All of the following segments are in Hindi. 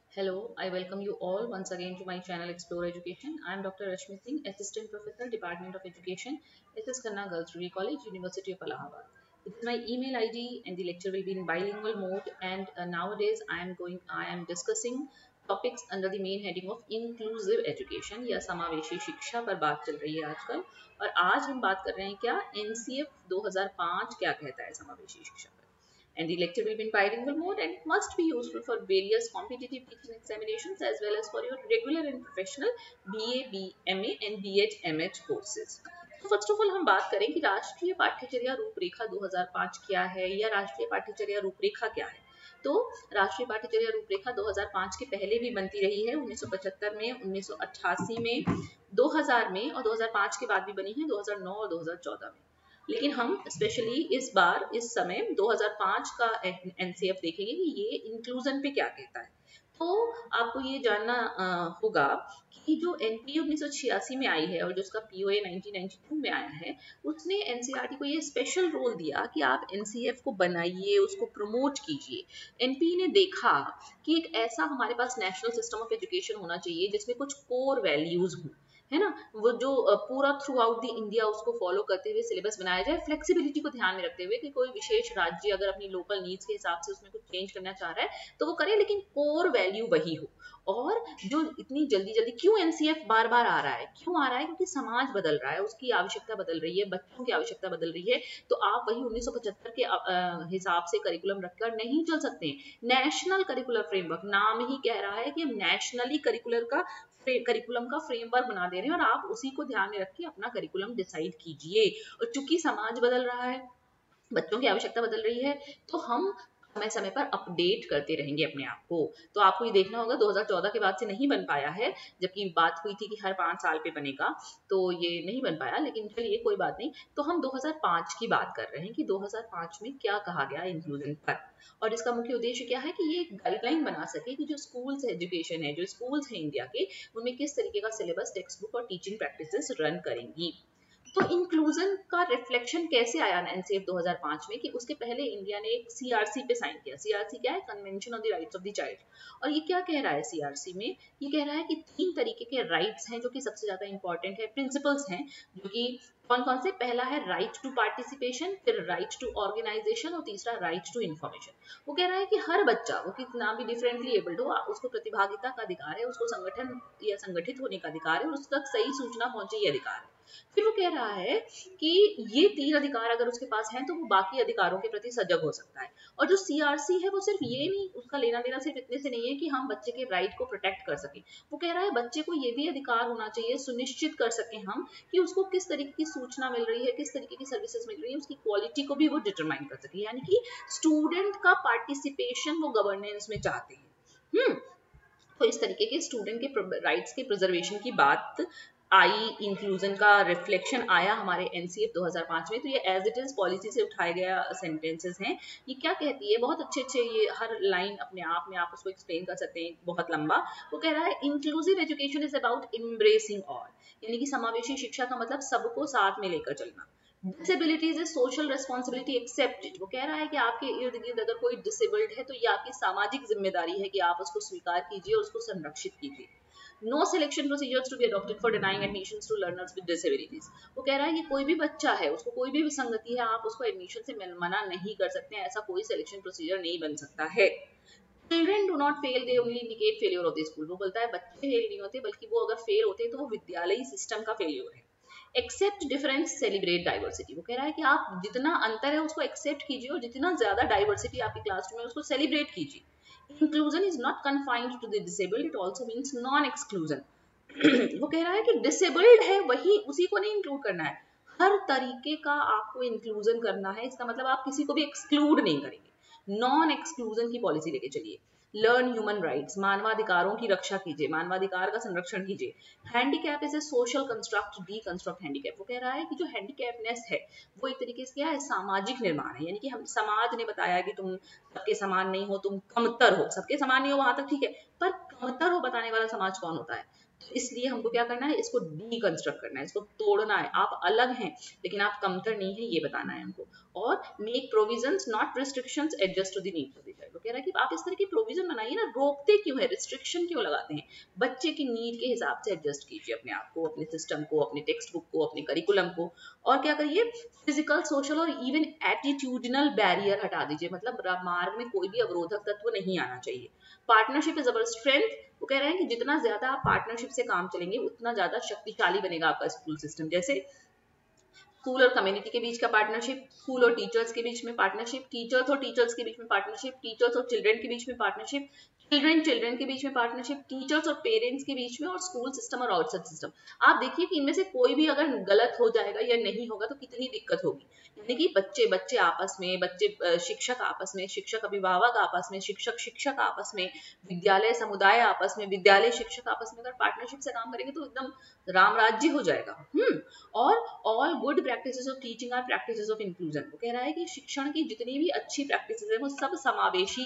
Hello, I welcome you all once again to my channel Explore Education. I am Dr. Rashmi Singh, Assistant Professor, Department of Education, SS Khanna Girls Degree College, University of Allahabad. It is my email ID and the lecture will be in bilingual mode. And nowadays I am discussing topics under the main heading of inclusive education या समावेशी शिक्षा पर बात चल रही है आजकल। और आज हम बात कर रहे हैं क्या NCF 2005 क्या कहता है समावेशी शिक्षा पर। And the lecture will be in bilingual mode and it must be useful for various competitive teaching examinations as well as for your regular and professional BA, BMA and BEd, MH courses. तो फर्स्ट ऑफ ऑल हम बात करें कि राष्ट्रीय पाठ्यचर्या रूपरेखा 2005 क्या है या राष्ट्रीय पाठ्यचर्या रूपरेखा क्या है। तो राष्ट्रीय पाठ्यचर्या रूपरेखा 2005 के पहले भी बनती रही है, 1975 में, 1988 में, 2000 में और 2005 के बाद भी बनी है 2009 और 2014 में। लेकिन हम स्पेशली इस बार इस समय 2005 का एनसीएफ देखेंगे कि ये इंक्लूजन पे क्या कहता है। तो आपको ये जानना होगा कि जो एनपीए 1986 में आई है और जो उसका पीओए 1992 में आया है, उसने एनसीईआरटी को ये स्पेशल रोल दिया कि आप एनसीएफ को बनाइए, उसको प्रमोट कीजिए। एनपीए ने देखा कि एक ऐसा हमारे पास नेशनल सिस्टम ऑफ एजुकेशन होना चाहिए जिसमें कुछ कोर वैल्यूज हों, है ना, वो जो पूरा थ्रू आउट द इंडिया उसको फॉलो करते हुए सिलेबस बनाया जाए, फ्लेक्सिबिलिटी को ध्यान में रखते हुए कि कोई विशेष राज्य अगर अपनी लोकल नीड्स के हिसाब से उसमें कुछ चेंज करना चाह रहा है तो वो करे, लेकिन कोर वैल्यू वही हो। और जो इतनी जल्दी जल्दी क्यों एनसीएफ बार बार आ रहा है, क्यों आ रहा है? क्योंकि समाज बदल रहा है, उसकी आवश्यकता बदल रही है, बच्चों की आवश्यकता बदल रही है। तो आप वही 1975 के हिसाब से करिकुलम रखकर नहीं चल सकते। नेशनल करिकुलर फ्रेमवर्क नाम ही कह रहा है कि हम नेशनली करिकुलम का फ्रेमवर्क बना दे रहे हैं और आप उसी को ध्यान में रख के अपना करिकुलम डिसाइड कीजिए। और चूंकि समाज बदल रहा है, बच्चों की आवश्यकता बदल रही है, तो हम समय समय पर अपडेट करते रहेंगे अपने आप को। तो आपको ये देखना होगा 2014 के बाद से नहीं बन पाया है, जबकि बात हुई थी कि हर 5 साल पे बनेगा, तो ये नहीं बन पाया। लेकिन चलिए कोई बात नहीं। तो हम 2005 की बात कर रहे हैं कि 2005 में क्या कहा गया इंक्लूजन पर, और इसका मुख्य उद्देश्य क्या है कि ये एक गाइडलाइन बना सके कि जो स्कूल्स एजुकेशन है, जो स्कूल्स है इंडिया के, उनमें किस तरीके का सिलेबस, टेक्स्ट बुक और टीचिंग प्रैक्टिसेस रन करेंगी। तो इंक्लूजन का रिफ्लेक्शन कैसे आया एनसीएफ 2005 में कि उसके पहले इंडिया ने एक सीआरसी पे साइन किया। सीआरसी क्या है? Convention on the rights of the child. और ये क्या कह रहा है सीआरसी में? ये कह रहा है कि 3 तरीके के राइट्स हैं जो कि सबसे ज्यादा इंपॉर्टेंट है, प्रिंसिपल्स हैं, जो कि कौन कौन से? पहला है राइट टू पार्टिसिपेशन, फिर राइट टू ऑर्गेनाइजेशन और तीसरा राइट टू इन्फॉर्मेशन। वो कह रहा है कि हर बच्चा, वो कितना भी डिफरेंटली एबल्ड हो, उसको प्रतिभागिता का अधिकार है, उसको संगठन या संगठित होने का अधिकार है और उसका सही सूचना पहुंचे ये अधिकार है। फिर वो कह रहा है कि ये 3 अधिकार अगर उसके पास हैं तो वो बाकी अधिकारों के प्रति सजग हो सकता है। और जो सीआरसी है वो सिर्फ ये नहीं, उसका लेना देना सिर्फ इतने से नहीं है कि हम बच्चे के राइट को प्रोटेक्ट कर सकें। वो कह रहा है बच्चे को ये भी अधिकार होना चाहिए, सुनिश्चित कर सकें हम कि उसको किस तरीके की सूचना मिल रही है, किस तरीके की सर्विसेज मिल रही है, उसकी क्वालिटी को भी वो डिटरमाइन कर सके। यानी कि स्टूडेंट का पार्टिसिपेशन वो गवर्नेंस में चाहते हैं। तो इस तरीके के स्टूडेंट के राइट्स के प्रिजर्वेशन की बात आई, इंक्लूजन का रिफ्लेक्शन आया हमारे एनसीएफ 2005 में। तो ये एज इट इज पॉलिसी से उठाए गया सेंटेंसेस हैं। ये क्या कहती है? बहुत अच्छे अच्छे, ये हर लाइन अपने आप में आप उसको एक्सप्लेन कर सकते हैं, बहुत लंबा। वो कह रहा है inclusive education is about embracing all, यानी कि समावेशी शिक्षा का मतलब सबको साथ में लेकर चलना। Disability is a social responsibility accepted. वो कह रहा है कि आपके इर्द गिर्द अगर कोई डिसेबल्ड है तो ये आपकी सामाजिक जिम्मेदारी है कि आप उसको स्वीकार कीजिए और उसको संरक्षित कीजिए। No selection procedures to be adopted for denying admissions to learners with disabilities. वो कह रहा है कि कोई भी बच्चा है, उसको कोई भी विसंगति है, आप उसको एडमिशन से मना नहीं कर सकते हैं, ऐसा कोई सिलेक्शन प्रोसीजर नहीं बन सकता है। Children do not fail, they only indicate failure of the school. वो बोलता है बच्चे फेल नहीं होते, बल्कि वो अगर फेल होते हैं तो वो विद्यालयी सिस्टम का फेलियर है। Accept difference, celebrate diversity. वो कह रहा है कि आप जितना अंतर है उसको एक्सेप्ट कीजिए और जितना ज्यादा डाइवर्सिटी आपकी क्लासरूम में उसको सेलिब्रेट कीजिए। Inclusion is not confined to the disabled, it also means non exclusion. वो कह रहा है कि डिसेबल्ड है वही, उसी को नहीं इंक्लूड करना है, हर तरीके का आपको इंक्लूजन करना है। इसका मतलब आप किसी को भी एक्सक्लूड नहीं करेंगे। नॉन एक्सक्लूजन की पॉलिसी लेके चलिए। लर्न ह्यूमन राइट्स, मानवाधिकारों की रक्षा कीजिए, मानवाधिकार का संरक्षण कीजिए। Handicap is a social construct, deconstruct handicap. वो कह रहा है कि जो हैंडीकैपनेस है वो एक तरीके से क्या है? सामाजिक निर्माण है। यानी कि हम समाज ने बताया कि तुम सबके समान नहीं हो, तुम कमतर हो। सबके समान नहीं हो वहां तक ठीक है, पर कमतर हो बताने वाला समाज कौन होता है? तो इसलिए हमको क्या करना है, इसको डीकंस्ट्रक्ट करना है, इसको तोड़ना है। आप अलग हैं लेकिन आप कमतर नहीं है, ये बताना है हमको। और make provisions not restrictions adjust to the needs of the child. वो कह रहा है कि आप इस तरह की प्रोविजन बनाइए ना, रोकते क्यों है, रिस्ट्रिक्शन क्यों लगाते हैं, बच्चे की नीड के हिसाब से एडजस्ट कीजिए अपने आप को, अपने सिस्टम को, अपने टेक्स्ट बुक को, अपने करिकुलम को। और क्या करिए, फिजिकल, सोशल और इवन एटीट्यूडनल बैरियर हटा दीजिए, मतलब मार्ग में कोई भी अवरोधक तत्व नहीं आना चाहिए। Partnership is our strength. वो कह रहे हैं कि जितना ज्यादा आप पार्टनरशिप से काम चलेंगे उतना ज्यादा शक्तिशाली बनेगा आपका स्कूल सिस्टम। जैसे स्कूल और कम्युनिटी के बीच का पार्टनरशिप, स्कूल और टीचर्स के बीच में पार्टनरशिप, टीचर्स और टीचर्स के बीच में पार्टनरशिप, टीचर्स और चिल्ड्रन के बीच में पार्टनरशिप, चिल्ड्रन के बीच में पार्टनरशिप, टीचर्स और पेरेंट्स के बीच में, और स्कूल सिस्टम और आउटसाइड सिस्टम। आप देखिए कि इनमें से कोई भी अगर गलत हो जाएगा या नहीं होगा तो कितनी दिक्कत होगी। यानी कि बच्चे आपस में, बच्चे शिक्षक आपस में, शिक्षक अभिभावक आपस में, शिक्षक आपस में, विद्यालय समुदाय आपस में, विद्यालय शिक्षक आपस में अगर पार्टनरशिप से काम करेंगे तो एकदम राम राज्य हो जाएगा। और all good practices of teaching are practices of inclusion. वो कह रहा है कि शिक्षण की जितनी भी अच्छी प्रैक्टिसेस है वो सब समावेशी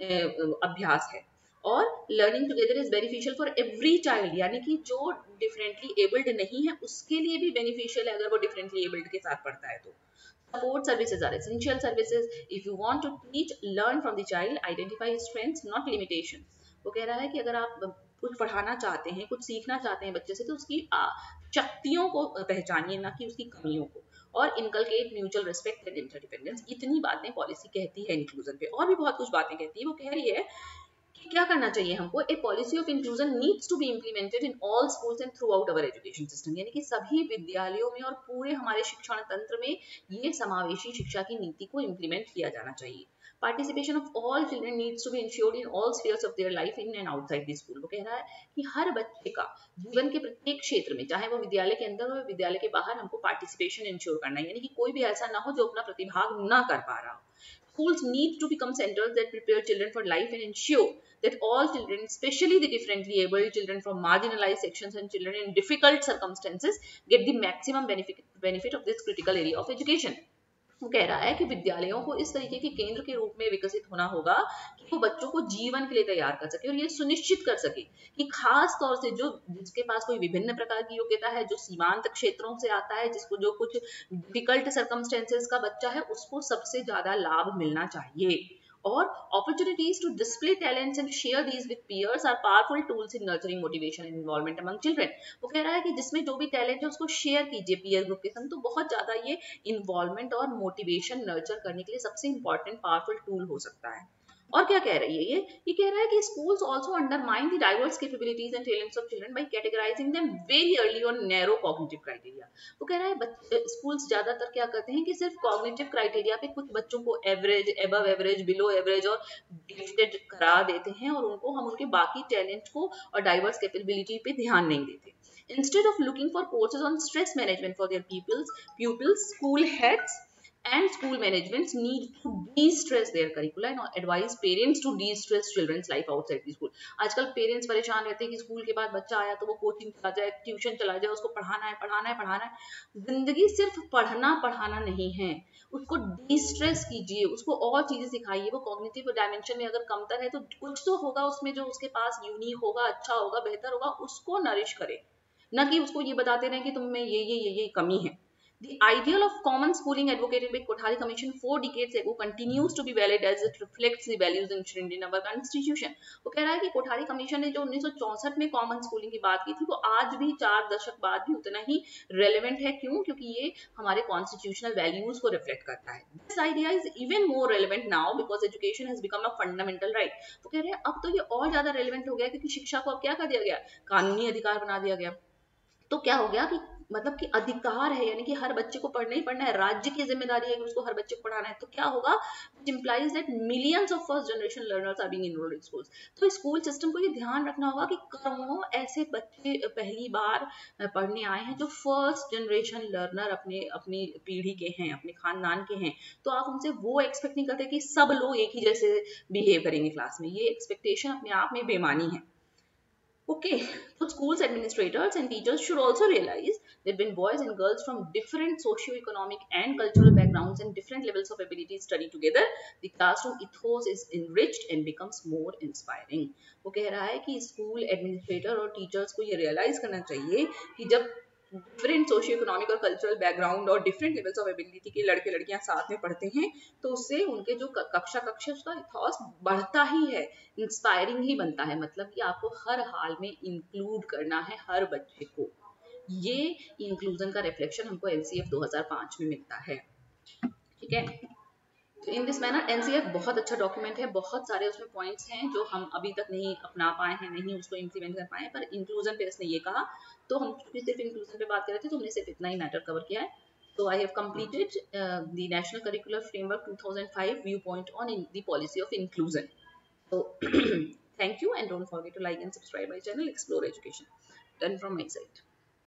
अभ्यास है। और learning together is beneficial for every child, यानी कि जो डिफरेंटली एबल्ड नहीं है उसके लिए भी बेनिफिशियल है अगर वो डिफरेंटली एबल्ड के साथ पढ़ता है तो। Support services are essential services. If you want to teach, learn from the child, identify his strengths, not limitations. वो कह रहा है कि अगर आप कुछ पढ़ाना चाहते हैं, कुछ सीखना चाहते हैं बच्चे से, तो उसकी शक्तियों को पहचानिए, ना कि उसकी कमियों को। और inculcate mutual respect and interdependence. इतनी बातें पॉलिसी कहती है इंक्लूजन पे, और भी बहुत कुछ बातें कहती है। वो कह रही है कि क्या करना चाहिए हमको, a policy of inclusion needs to be implemented in all schools and throughout our education system. यानी कि सभी विद्यालयों में और पूरे हमारे शिक्षण तंत्र में ये समावेशी शिक्षा की नीति को इम्प्लीमेंट किया जाना चाहिए। Participation of all children needs to be ensured in all spheres of their life in and outside the school. वो कह रहा है कि हर बच्चे का जीवन के प्रत्येक क्षेत्र में, चाहे वो विद्यालय के अंदर हो विद्यालय के बाहर, हमको पार्टिसिपेशन इंश्योर करना है। यानी कि कोई भी ऐसा ना हो जो अपना प्रतिभाग ना कर पा रहा हो। Schools need to become centers that prepare children for life and ensure that all children, especially the differently abled children from marginalized sections and children in difficult circumstances, get the maximum benefit of this critical area of education. वो कह रहा है कि विद्यालयों को इस तरीके के केंद्र के रूप में विकसित होना होगा कि वो बच्चों को जीवन के लिए तैयार कर सके और ये सुनिश्चित कर सके कि खास तौर से जो जिसके पास कोई विभिन्न प्रकार की योग्यता है, जो सीमांत क्षेत्रों से आता है, जिसको जो कुछ डिफिकल्ट सर्कमस्टेंसेस का बच्चा है, उसको सबसे ज्यादा लाभ मिलना चाहिए। और opportunities to display talents and share these with peers are powerful tools in nurturing motivation and involvement among children. वो कह रहा है कि जिसमें जो भी टैलेंट है उसको शेयर कीजिए पीयर ग्रुप के संग, तो बहुत ज्यादा ये इन्वॉल्वमेंट और मोटिवेशन नर्चर करने के लिए सबसे इंपॉर्टेंट पावरफुल टूल हो सकता है। और क्या कह रही है ये कह रहा है कि schools also undermine the diverse capabilities and talents of children by categorizing them very early on narrow cognitive criteria. वो कह रहा है schools ज्यादातर क्या करते हैं कि सिर्फ cognitive criteria पे कुछ बच्चों को average, above average, below average और gifted करा देते हैं और उनको हम उनके बाकी टैलेंट को और डाइवर्स कैपेबिलिटी पे ध्यान नहीं देते। Instead of looking for courses on stress management for their pupils, school heads and school managements need to de-stress their curricula and advise parents to de-stress children's life outside the school. आजकल पेरेंट्स परेशान रहते हैं कि स्कूल के बाद बच्चा आया तो वो कोचिंग चला जाए, ट्यूशन चला जाए, उसको पढ़ाना है। जिंदगी सिर्फ पढ़ाना नहीं है, उसको de-stress कीजिए, उसको और चीजें सिखाइए। वो कॉग्निटिव डायमेंशन में अगर कमतर है तो कुछ तो होगा उसमें जो उसके पास यूनिक होगा, अच्छा होगा, बेहतर होगा, उसको नरिश करे, न कि उसको ये बताते रहे कि तुम में ये कमी है। The ideal of common schooling advocated by Kothari Commission 4 decades ago continues to be valid as it reflects the values enshrined in our constitution. वो कह रहा है कि कोठारी कमीशन ने जो 1964 में कॉमन स्कूलिंग की बात की थी वो आज भी 4 दशक बाद भी उतना ही रेलेवेंट है। क्यों? क्योंकि ये हमारे कॉन्स्टिट्यूशनल वैल्यूज को रिफ्लेक्ट करता है। This idea is even more relevant now because education has become a fundamental right. वो कह रहे हैं अब तो ये और ज्यादा रेलेवेंट हो गया क्योंकि शिक्षा को अब क्या कर दिया गया, कानूनी अधिकार बना दिया गया। तो क्या हो गया कि मतलब कि अधिकार है, यानी कि हर बच्चे को पढ़ना ही पढ़ना है, राज्य की जिम्मेदारी है कि उसको हर बच्चे को पढ़ाना है। तो क्या होगा, which implies that millions of first generation learners are being enrolled in schools. तो स्कूल सिस्टम को ये ध्यान रखना होगा कि करोड़ों ऐसे बच्चे पहली बार पढ़ने आए हैं जो फर्स्ट जनरेशन लर्नर अपनी पीढ़ी के हैं, अपने खानदान के हैं। तो आप उनसे वो एक्सपेक्ट नहीं करते कि सब लोग एक ही जैसे बिहेव करेंगे क्लास में, ये एक्सपेक्टेशन अपने आप में बेमानी है। Okay, so schools administrators and teachers should also realize that when boys and girls from different socio-economic and cultural backgrounds and different levels of ability study together, the classroom ethos is enriched and becomes more inspiring. वो कह रहा है कि स्कूल एडमिनिस्ट्रेटर और टीचर्स को ये रियलाइज करना चाहिए कि जब डिफरेंट सोशियो इकोनॉमिक और कल्चरल बैकग्राउंड और डिफरेंट लेवल्स ऑफ एबिलिटी के लड़के लड़कियां साथ में पढ़ते हैं तो उससे उनके जो कक्षा कक्षा उसका इथॉस बढ़ता ही है, इंस्पायरिंग ही बनता है। मतलब कि आपको हर हाल में इंक्लूड करना है हर बच्चे को। ये इंक्लूजन का रिफ्लेक्शन हमको एनसीएफ 2005 में मिलता है। ठीक है, इन दिस मैनर एनसीएफ बहुत अच्छा डॉक्यूमेंट है, बहुत सारे उसमें पॉइंट्स हैं जो हम अभी तक नहीं अपना पाए हैं, नहीं उसको इम्प्लीमेंट कर पाए, पर इंक्लूजन पे इसने ये कहा। तो हम चूंकि सिर्फ इंक्लूजन पे बात कर रहे थे तो हमने सिर्फ इतना ही मैटर कवर किया है। So I have completed the National Curricular Framework 2005 viewpoint on the policy of inclusion. So thank you and don't forget to like and subscribe my channel Explore Education. Done from my side.